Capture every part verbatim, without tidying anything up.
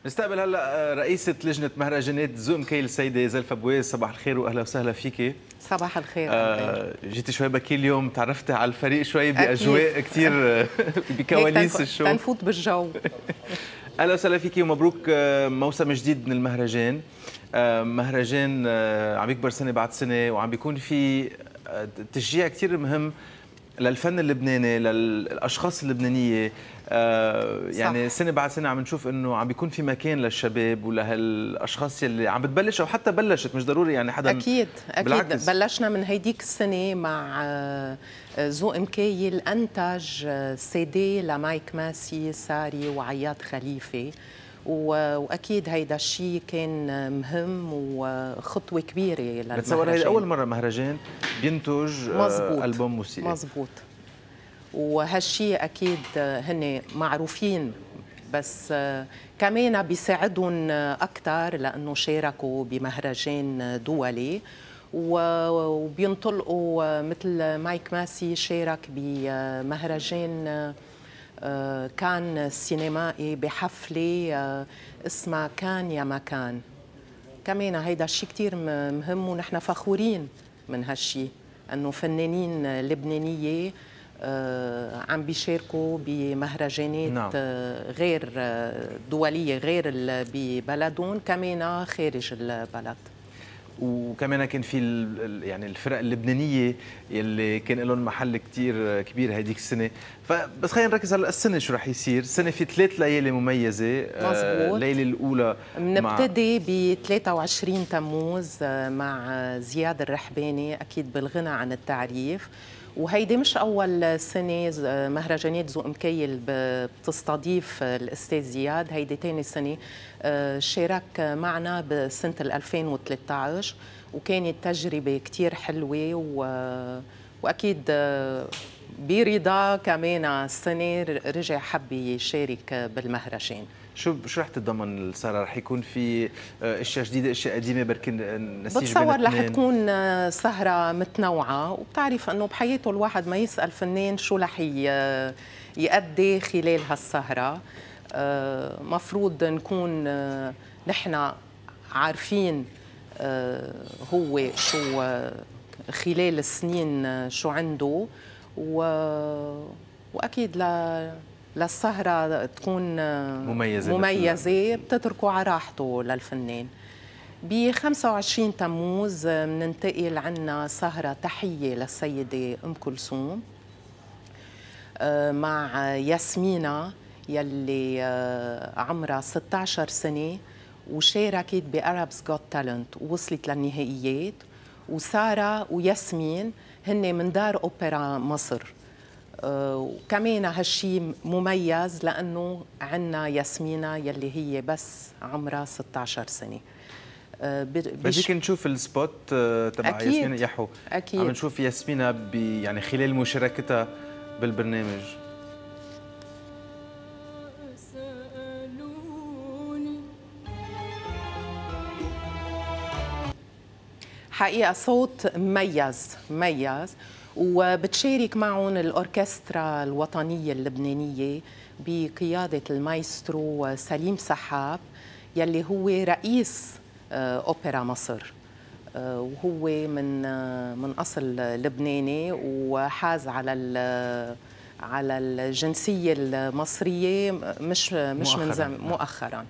نستقبل هلا رئيسة لجنة مهرجانات ذو مكيل السيدة زلفا بويز. صباح الخير واهلا وسهلا فيكي. صباح الخير. آه جيتي شوي بكير اليوم، تعرفتي على الفريق شوي باجواء كثير بكواليس الشو. تنفوت بالجو. اهلا وسهلا فيكي ومبروك موسم جديد من المهرجان. مهرجان عم يكبر سنة بعد سنة وعم بيكون في تشجيع كثير مهم للفن اللبناني، للاشخاص اللبنانيه. آه يعني صح. سنه بعد سنه عم نشوف انه عم بيكون في مكان للشباب ولهالاشخاص يلي عم بتبلش او حتى بلشت، مش ضروري يعني حدا. اكيد اكيد بالعكس. بلشنا من هيديك السنه مع ذو مكيل انتج سي دي لمايك ماسي ساري وعياد خليفه، واكيد هيدا الشيء كان مهم وخطوه كبيره للمهرجان. بتصور هي اول مره مهرجان بينتج مزبوط. البوم موسيقي. مزبوط. وهالشيء اكيد هن معروفين، بس كمان بيساعدهم اكثر لانه شاركوا بمهرجان دولي وبينطلقوا، مثل مايك ماسي شارك بمهرجان كان سينمائي بحفله اسمها كان يا مكان. كمان هيدا الشيء كثير مهم ونحن فخورين من هالشيء، انه فنانين لبنانيه عم بيشاركوا بمهرجانات نعم. غير دوليه، غير ببلدهم، كمان خارج البلد. وكمان كان في يعني الفرق اللبنانيه يلي كان لهم محل كثير كبير هذيك السنه. فبس خلينا نركز على السنه شو رح يصير. السنه في ثلاث ليالي مميزه. مزبوط. الليله الاولى بنبتدي ب ثلاثة وعشرين تموز مع زياد الرحباني، اكيد بالغنى عن التعريف. وهيدي مش أول سنة مهرجانات ذو مكيل بتستضيف الأستاذ زياد، هيدي ثاني سنة. شارك معنا بسنة ألفين وثلاثة عشر وكانت تجربة كتير حلوة، وأكيد برضا كمان السنة رجع حب يشارك بالمهرجان. شو شو رح تتضمن السهرة؟ رح يكون في اشياء جديده، اشياء قديمه، بركن نسيج؟ بتصور رح تكون سهرة متنوعة، وبتعرف انه بحياته الواحد ما يسأل فنان شو رح يأدي خلال هالسهرة. مفروض نكون نحن عارفين هو شو خلال السنين شو عنده، واكيد ل للسهرة تكون مميزة مميزة بتتركوا على راحته للفنان. ب خمسة وعشرين تموز بننتقل عنا سهرة تحية للسيدة أم كلثوم مع ياسمينة يلي عمرها ستة عشر سنة وشاركت بأرابز جوت تالنت ووصلت للنهائيات. وسارة وياسمين هن من دار أوبرا مصر. وكمان هالشيء مميز لأنه عنا ياسمينة يلي هي بس عمرها ستة عشر سنة. بديك نشوف السبوت تبع ياسمينة يحو. أكيد. عم نشوف ياسمينة يعني خلال مشاركتها بالبرنامج. حقيقة صوت مميز مميز، وبتشارك معهم الأوركسترا الوطنية اللبنانية بقيادة المايسترو سليم سحاب يلي هو رئيس أوبرا مصر، وهو من من أصل لبناني وحاز على على الجنسية المصرية مش مش من زمان مؤخرا.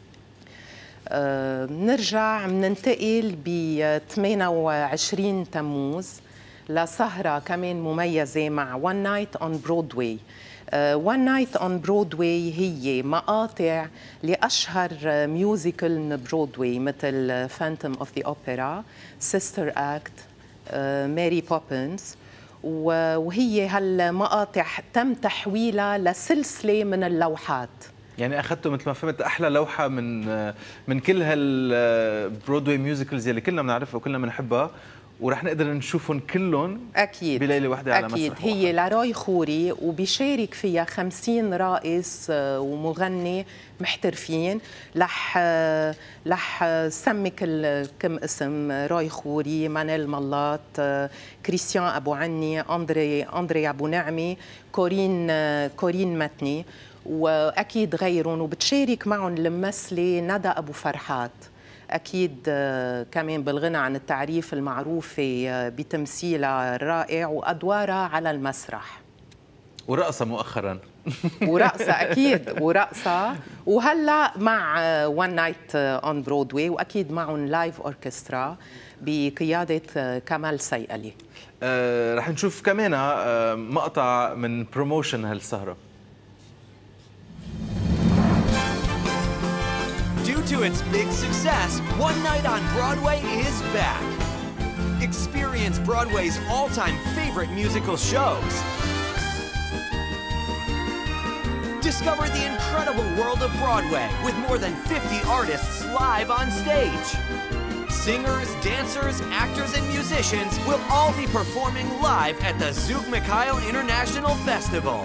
بنرجع بننتقل ب ثمانية وعشرين تموز لسهرة كمان مميزة مع One Night on Broadway. One Night on Broadway هي مقاطع لأشهر ميوزيكل من برودواي مثل Phantom of the Opera، Sister Act، ماري بوبنز. وهي هالمقاطع تم تحويلها لسلسلة من اللوحات. يعني اخذته مثل ما فهمت احلى لوحه من من كل هالبرودواي ميوزيكلز اللي كلنا بنعرفها وكلنا بنحبها، ورح نقدر نشوفهم كلهم اكيد بليله واحده على مسرح اكيد. هي لروي خوري وبيشارك فيها خمسين راقص ومغني محترفين. رح رح سمي كل كم اسم: روي خوري، مانيل ملاط، كريستيان ابو عني، اندري اندري ابو نعمي، كورين كورين متني. واكيد غيرهم، وبتشارك معهم الممثله ندى ابو فرحات، اكيد كمان بالغنى عن التعريف المعروفه بتمثيلها الرائع وادوارها على المسرح ورقصة مؤخرا. ورقصة أكيد ورقصة، وهلا مع وان نايت اون برودواي، وأكيد معهم لايف أوركسترا بقيادة كمال سيئلي. آه رح نشوف كمان آه مقطع من بروموشن هالسهرة. Due to its big success, One Night on Broadway is back. Experience Broadway's all-time favorite musical shows. Discover the incredible world of Broadway with more than fifty artists live on stage. Singers, dancers, actors, and musicians will all be performing live at the Zouk Mikhail International Festival.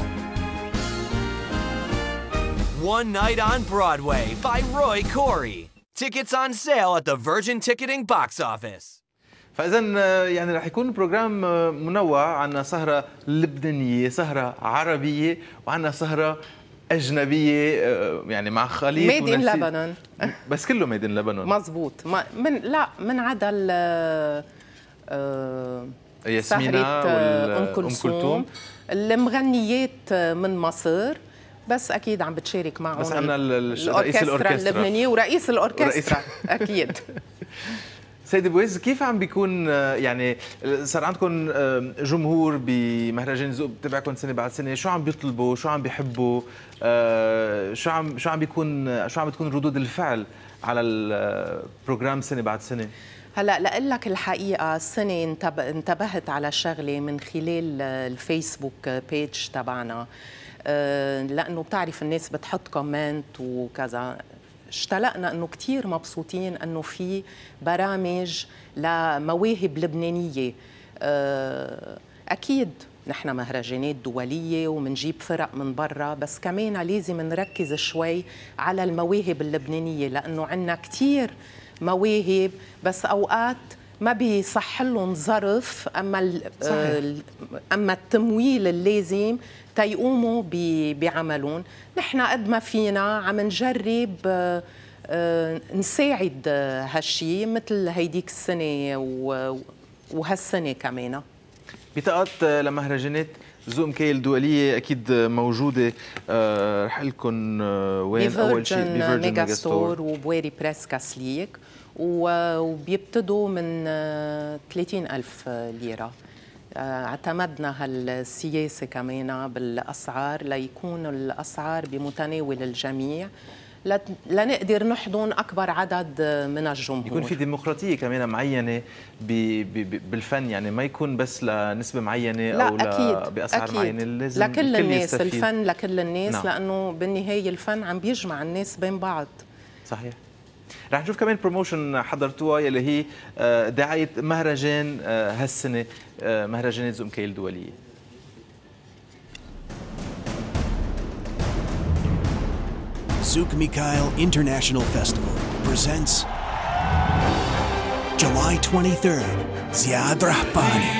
One Night on Broadway by Roy Corey. Tickets on sale at the Virgin Ticketing box office. فإذا يعني رح يكون بروجرام منوع، عنا سهرة لبنانية، سهرة عربية، وعنا سهرة أجنبية يعني مع خليط ميد إن لبنان. بس كله ميد إن لبنان. مزبوط. من لا من عدا ال ياسمينة أم كلثوم، المغنيات من مصر، بس أكيد عم بتشارك معهم بس عنا رئيس الأوركسترا اللبنانية ورئيس الأوركسترا أكيد. سيدي بويز، كيف عم بيكون يعني صار عندكم جمهور بمهرجان ذوق بتابعكم سنه بعد سنه، شو عم بيطلبوا، شو عم بيحبوا، شو عم شو عم بيكون شو عم بتكون ردود الفعل على البروجرام سنه بعد سنه؟ هلا لاقول لك الحقيقه السنه انتبهت على شغله من خلال الفيسبوك بيج تبعنا، لانه بتعرف الناس بتحط كومنت وكذا. اشتلقنا انه كثير مبسوطين انه في برامج لمواهب لبنانيه. اكيد نحن مهرجانات دوليه ومنجيب فرق من برا، بس كمان لازم نركز شوي على المواهب اللبنانيه، لانه عندنا كثير مواهب بس اوقات ما بيصح لهم ظرف اما اما التمويل اللازم تيقوموا بعملهم. نحن قد ما فينا عم نجرب نساعد هالشيء، مثل هيديك السنه وهالسنه كمان. بطاقات لمهرجانات ذوق مكايل الدوليه اكيد موجوده، رح لكم وين؟ اول شيء بفيرجن ميجا ستور وبويري بريس كاسليك، وبيبتدوا من ثلاثين ألف ليرة. اعتمدنا هالسياسة كمان بالأسعار ليكون الأسعار بمتناول الجميع، لنقدر نحضن أكبر عدد من الجمهور. يكون في ديمقراطية كمان معينة بالفن، يعني ما يكون بس لنسبة معينة لا أو أكيد بأسعار أكيد معينة، لازم لكل الناس يستفيد. الفن لكل الناس. نعم. لأنه بالنهاية الفن عم بيجمع الناس بين بعض. صحيح. رح نشوف كمان بروموشن حضرتوها يلي هي دعاية مهرجان هالسنة، مهرجانات ذوق مكايل الدولية. Zouk Mikhail International Festival presents July twenty-third, Ziad Rahbani.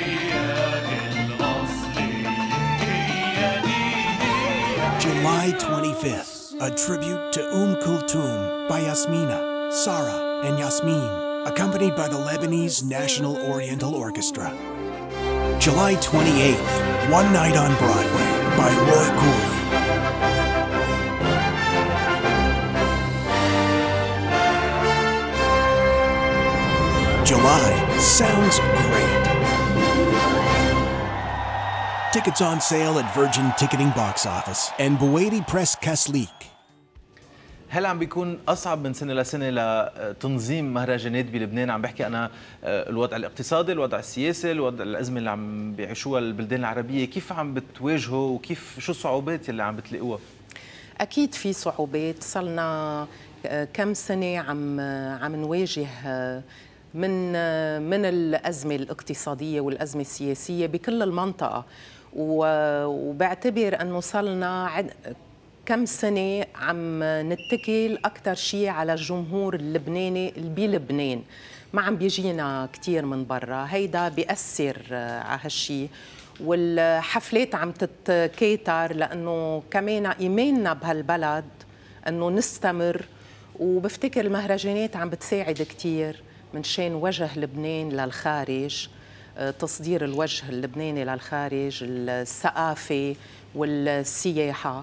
July twenty-fifth, a tribute to Umm Kulthum by Yasmina, Sarah, and Yasmin, accompanied by the Lebanese National Oriental Orchestra. July twenty-eighth, One Night on Broadway by Roy Corey. July sounds great. Tickets on sale at Virgin Ticketing box office and Boueiz Press Kaslik. هل عم بيكون أصعب من سنة لسنة لتنظيم مهرجانات بلبنان؟ عم بحكي أنا الوضع الاقتصادي، الوضع السياسي، الوضع الأزمة اللي عم بيعيشوها البلدان العربية، كيف عم بتواجهوا وكيف شو الصعوبات اللي عم بتلاقوها؟ أكيد في صعوبات، صلنا كم سنة عم عم نواجه من من الأزمة الاقتصادية والأزمة السياسية بكل المنطقة، وبعتبر أنه صلنا كم سنة عم نتكل أكثر شيء على الجمهور اللبناني بلبنان، ما عم بيجينا كثير من برا. هيدا بيأثر على هالشيء، والحفلات عم تتكاتر لأنه كمان إيماننا بهالبلد أنه نستمر. وبفتكر المهرجانات عم بتساعد كتير من شان وجه لبنان للخارج، تصدير الوجه اللبناني للخارج، الثقافة والسياحة.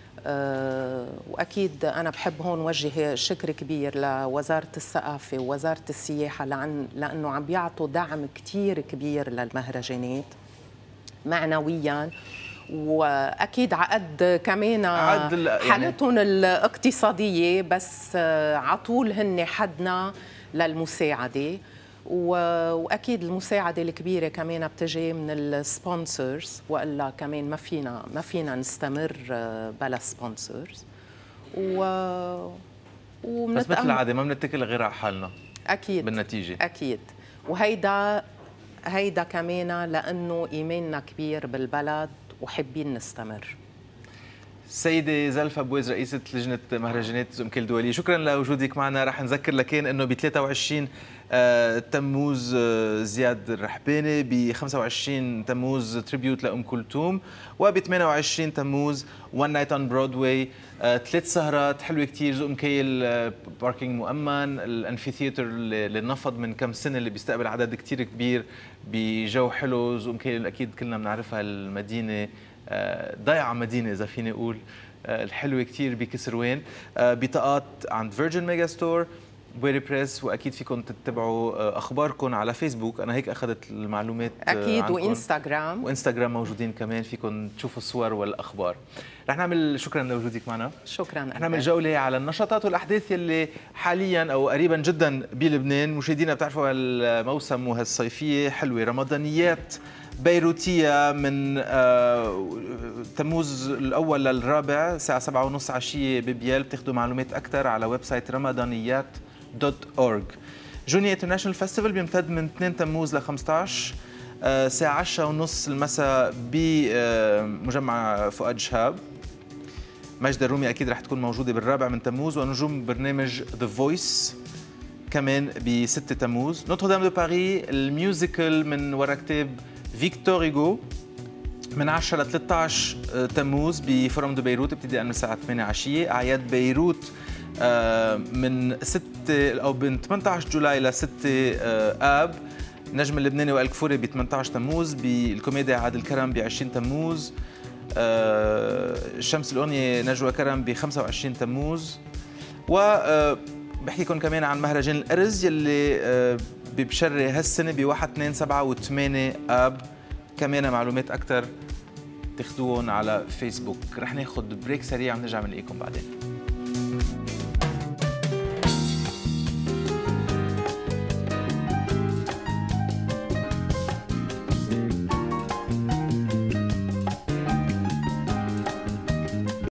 وأكيد أنا بحب هون وجه شكر كبير لوزارة الثقافة ووزارة السياحة لأنه عم بيعطوا دعم كتير كبير للمهرجانات معنوياً، واكيد عقد كمان حالتهم يعني الاقتصاديه، بس عطول هن حدنا للمساعده. واكيد المساعده الكبيره كمان بتجي من السبونسرز، والا كمان ما فينا ما فينا نستمر بلا سبونسرز. و بس مثل العاده ما بنتكل غير على حالنا اكيد بالنتيجه. اكيد. وهيدا هيدا كمان لانه ايماننا كبير بالبلد وحابين نستمر. سيدة زلفا بويز رئيسة لجنة مهرجانات زومكيل الدولية، شكرا لوجودك معنا. رح نذكر لكن انه ب ثلاثة وعشرين تموز زياد الرحباني، ب خمسة وعشرين تموز تريبيوت لأم كلثوم، وب ثمانية وعشرين تموز وان نايت اون برودواي. ثلاث سهرات حلوة كتير، زومكيل باركينج مؤمن، الانفي ثياتر اللي نفض من كم سنة اللي بيستقبل عدد كتير كبير بجو حلو. زومكيل اكيد كلنا بنعرفها المدينة ضيعة مدينة إذا فيني أقول، الحلوة كتير بكسروان. بطاقات عند فيرجن ميجا ستور، بويري بريس، وأكيد فيكم تتبعوا أخباركم على فيسبوك، أنا هيك أخذت المعلومات أكيد عنكم. وإنستغرام وإنستغرام موجودين كمان، فيكم تشوفوا الصور والأخبار. رح نعمل شكرا لوجودك معنا. شكرا. رح نعمل جولة على النشاطات والأحداث يلي حاليا أو قريبا جدا بلبنان. مشاهدينا بتعرفوا هالموسم وهالصيفية حلوة، رمضانيات بيروتية من تموز الأول للرابع الساعة سبعة ونص عشية ببيال. بتاخدوا معلومات أكثر على ويب سايت رمضانيات دوت أورج. جونيا انترناشونال فيستيفال بيمتد من اثنين تموز ل خمسة عشر الساعة عشرة ونص المساء بمجمع فؤاد شهاب. ماجدة الرومي أكيد رح تكون موجودة بالرابع من تموز، ونجوم برنامج ذا فويس كمان ب ستة تموز. نوتردام دو باري الميوزيكال من ورا كتاب فيكتور هيغو من عشرة ل ثلاثة عشر تموز بفورم دو بيروت ابتداء من الساعة ثمانية عشية. أعياد بيروت من ستة أو من ثمانية عشر جولاي ل ستة آب. نجم اللبناني وائل كفوري ب ثمانية عشر تموز، بالكوميديا عادل كرم ب عشرين تموز، الشمس الأغنية نجوى كرم ب خمسة وعشرين تموز. و بحكيكم كمان عن مهرجان الأرز يلي ببشري هالسنة ب واحد اثنين سبعة و ثمانية آب. كمان معلومات أكثر تاخذوهم على فيسبوك. رح ناخذ بريك سريع ونرجع بنلاقيكم بعدين.